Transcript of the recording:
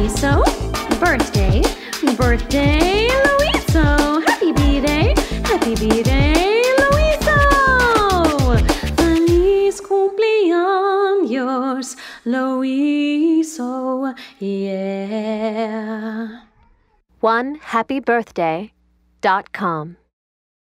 Loyiso. Birthday, birthday, Loyiso. Happy B-Day, Loyiso. Feliz cumpleaños, Loyiso, yeah. OneHappyBirthday.com